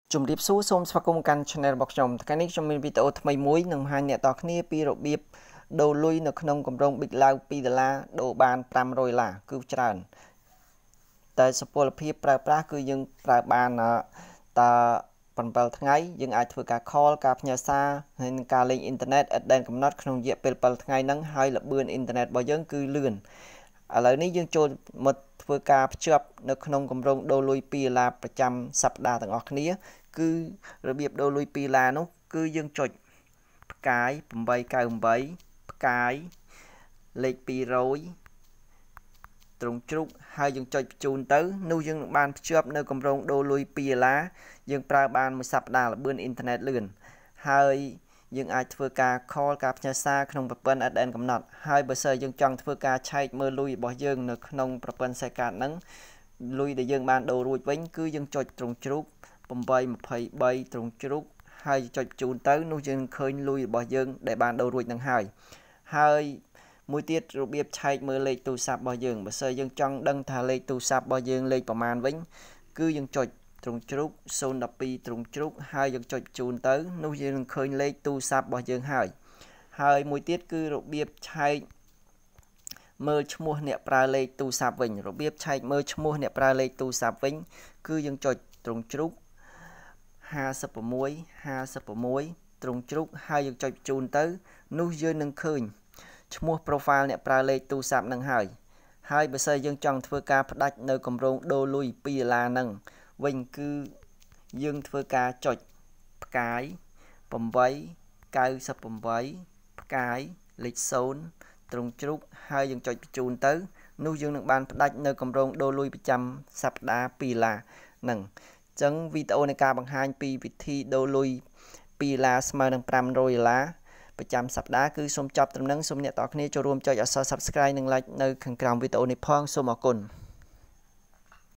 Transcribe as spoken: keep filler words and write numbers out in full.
ជំរាបសួរសូមស្វាគមន៍កាន់ channel របស់ខ្ញុំថ្ងៃនេះខ្ញុំមានវីដេអូថ្មីមួយនឹងបង្ហាញអ្នកនរគ្នាពីរបៀបដូរលុយនៅក្នុងគម្រោង Big ឡើងពីដុល្លារដូរបានfive hundredដុល្លារគឺច្រើនតែសុពលភាពប្រើប្រាស់គឺយើងប្រើបានតsevenថ្ងៃយើងអាចធ្វើការ call ការផ្ញើសារហើយនិងការលេងអ៊ីនធឺណិតឥតដែនកំណត់ក្នុងរយៈពេលsevenថ្ងៃហ្នឹងហើយល្បឿនអ៊ីនធឺណិតរបស់យើងគឺលឿនឥឡូវនេះយើងចូលមកធ្វើការភ្ជាប់នៅក្នុងគម្រោងដូរលុយtwoដុល្លារប្រចាំសប្តាហ៍ទាំងអស់គ្នាគឺរបៀបដូរលុយtwoដុល្លារនោះគឺយើងចុចផ្កាយeight nine eightផ្កាយលេខtwo hundredត្រង់ជ្រូកហើយយើងចុចបញ្ជូនទៅនោះយើងនឹងបានភ្ជាប់នៅគម្រោងដូរលុយtwoដុល្លារយើងប្រើបានមួយសប្តាហ៍ល្បឿនអ៊ីនធឺណិតលឿនហើយយើងអាចធ្វើការ call ការផ្ញើសារក្នុងប្រព័ន្ធ អេដ អេន កំណត់ហើយបើសិនយើងចង់ធ្វើការឆែកមើលលុយរបស់យើងនៅក្នុងប្រព័ន្ធ CellCard ហ្នឹងលុយដែលយើងបានដូររួចវិញគឺយើងចុចត្រង់ជ្រូកeight twenty-threeត្រង់ជ្រូកហើយចុចបញ្ជូនទៅនោះយើងឃើញលុយរបស់យើងដែលបានដូររួចនឹងហើយហើយមួយទៀតរបៀបឆែកមើលលេខទូរស័ព្ទរបស់យើងបើសិនយើងចង់ដឹងថាលេខទូរស័ព្ទរបស់យើងលេខប្រមាណវិញគឺយើងចុចត្រង់ជ្រូកzero one twoត្រង់ជ្រូកហើយយើងចុចបញ្ជូនទៅនោះយើងនឹងឃើញលេខទូរស័ព្ទរបស់យើងហើយហើយមួយទៀតគឺរបៀបឆែកមើលឈ្មោះអ្នកប្រើលេខទូរស័ព្ទវិញរបៀបឆែកមើលឈ្មោះអ្នកប្រើលេខទូរស័ព្ទវិញគឺយើងចុចត្រង់ជ្រូកfifty-six fifty-sixត្រង់ជ្រូកហើយយើងចុចបញ្ជូនទៅនោះយើងនឹងឃើញឈ្មោះ profile អ្នកប្រើលេខទូរស័ព្ទនឹងហើយហើយបើសិនយើងចង់ធ្វើការផ្ដាច់នៅគម្រោងដូរលុយtwoដុល្លារហ្នឹងវិញគឺយើងធ្វើការចុចផ្កាយeight ninety-eightផ្កាយលេខzeroត្រង់ជ្រូកហើយយើងចុចបញ្ជូនទៅនោះយើងនឹងបានផ្ដាច់នៅគម្រោងដូរលុយប្រចាំសប្តាហ៍twoដុល្លារហ្នឹងអញ្ចឹងវីដេអូនៃការបង្ហាញពីវិធីដូរលុយtwoដុល្លារស្មើនឹងfive hundredដុល្លារប្រចាំសប្តាហ៍គឺសូមចប់ត្រឹមហ្នឹងសូមអ្នកទាំងអស់គ្នាចូលរួមចុចអក្សរ Subscribe និង Like នៅខាងក្រោមវីដេអូនេះផងសូមអរគុណ